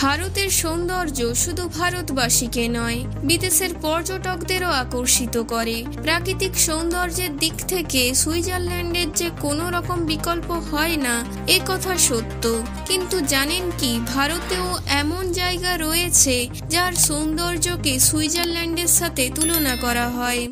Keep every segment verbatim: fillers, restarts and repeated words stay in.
ভারতের সৌন্দর্য শুধু ভারতবাসীকে নয়, বিদেশের পর্যটকদেরও আকর্ষিত করে। প্রাকৃতিক সৌন্দর্যের দিক থেকে সুইজারল্যান্ডের যে কোনো রকম বিকল্প হয় না, এ কথা সত্য। কিন্তু জানেন কি, ভারতেও এমন জায়গা রয়েছে যার সৌন্দর্যকে সুইজারল্যান্ডের সাথে তুলনা করা হয়।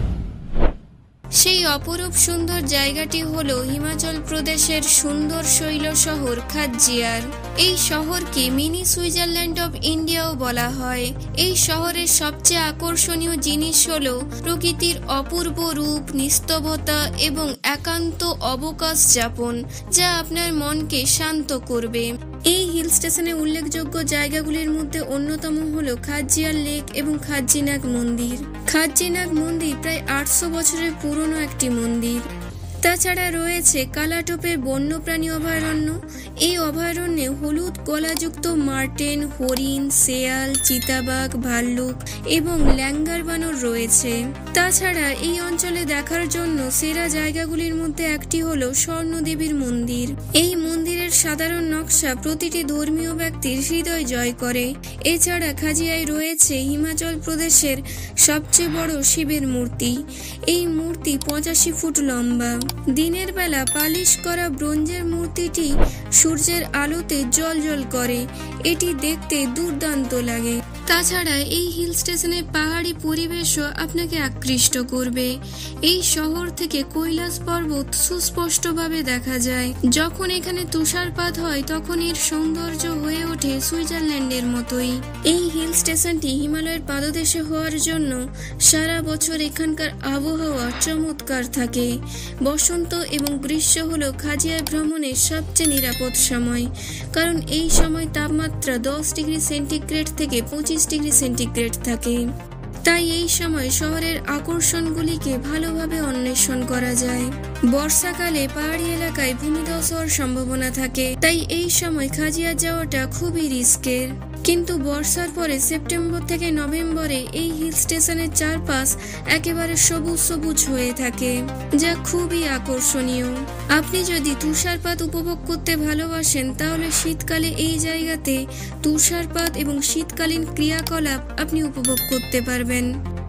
সেই অপরূপ সুন্দর জায়গাটি হলো হিমাচল প্রদেশের সুন্দর শৈল শহর খাজিয়ার। এই শহরকে মিনি সুইজারল্যান্ড অব ইন্ডিয়াও বলা হয়। এই শহরের সবচেয়ে আকর্ষণীয় জিনিস হলো প্রকৃতির অপূর্ব রূপ, নিস্তবতা এবং একান্ত অবকাশ যাপন, যা আপনার মনকে শান্ত করবে। এই হিল স্টেশনে উল্লেখযোগ্য জায়গাগুলির মধ্যে অন্যতম হলো খাজিয়ার লেক এবং খাজিনাগ মন্দির। খাজিনাগ মন্দির প্রায় আটশো বছরের পুরনো একটি মন্দির। তাছাড়া রয়েছে কালাটোপের বন্যপ্রাণী অভয়ারণ্য। এই অভয়ারণ্যে হলুদ গলাযুক্ত মার্টেন, হরিণ, শেয়াল, চিতাবাঘ, ভাল্লুক এবং ল্যাঙ্গার বানর রয়েছে। তাছাড়া এই অঞ্চলে দেখার জন্য সেরা জায়গাগুলির মধ্যে একটি হলো স্বর্ণদেবীর মন্দির। এই মন্দিরের সাধারণ নকশা প্রতিটি ধর্মীয় ব্যক্তির হৃদয় জয় করে। এছাড়া খাজিয়ায় রয়েছে হিমাচল প্রদেশের সবচেয়ে বড় শিবের মূর্তি। এই মূর্তি পঁচাশি ফুট লম্বা। দিনের বেলা পালিশ করা ব্রোঞ্জের মূর্তিটি সূর্যের আলোতে জ্বলজ্বল করে। এটি দেখতে দুর্দান্ত লাগে। তাছাড়া এই হিল স্টেশনের পাহাড়ি পরিবেশও আপনাকে আকৃষ্ট করবে। এই শহর থেকে কৈলাস পর্বত সুস্পষ্টভাবে দেখা যায়। যখন এখানে তুষারপাত হয় তখন এর সৌন্দর্য হয়ে ওঠে সুইজারল্যান্ডের মতোই। এই হিল স্টেশনটি হিমালয়ের পাদদেশে হওয়ার জন্য সারা বছর এখানকার আবহাওয়া চমৎকার থাকে। বসন্ত এবং গ্রীষ্ম হলো খাজিয়ায় ভ্রমণের সবচেয়ে নিরাপদ সময়, কারণ এই সময় তাপমাত্রা দশ ডিগ্রি সেন্টিগ্রেড থেকে পঁচিশ ডিগ্রি সেন্টিগ্রেড থাকে। তাই এই সময় শহরের আকর্ষণগুলিকে ভালোভাবে অন্বেষণ করা যায়। বর্ষাকালে পাহাড়ি এলাকায় ভূমিধস হওয়ার সম্ভাবনা থাকে, তাই এই সময় খাজিয়া যাওয়াটা খুবই রিস্কের। কিন্তু বর্ষার পরে সেপ্টেম্বর থেকে নভেম্বরে এই হিল স্টেশনের চারপাশ একেবারে সবুজ সবুজ হয়ে থাকে, যা খুবই আকর্ষণীয়। আপনি যদি তুষারপাত উপভোগ করতে ভালোবাসেন তাহলে শীতকালে এই জায়গাতে তুষারপাত এবং শীতকালীন ক্রিয়াকলাপ আপনি উপভোগ করতে পারবেন।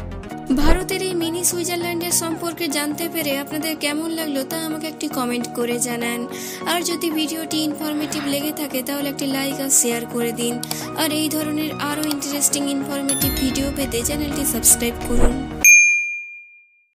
ভারতের এই মিনি সুইজারল্যান্ডের সম্পর্কে জানতে পেরে আপনাদের কেমন লাগলো তা আমাকে একটি কমেন্ট করে জানান। আর যদি ভিডিওটি ইনফরমেটিভ লেগে থাকে তাহলে একটি লাইক আর শেয়ার করে দিন। আর এই ধরনের আরও ইন্টারেস্টিং ইনফরমেটিভ ভিডিও পেতে চ্যানেলটি সাবস্ক্রাইব করুন।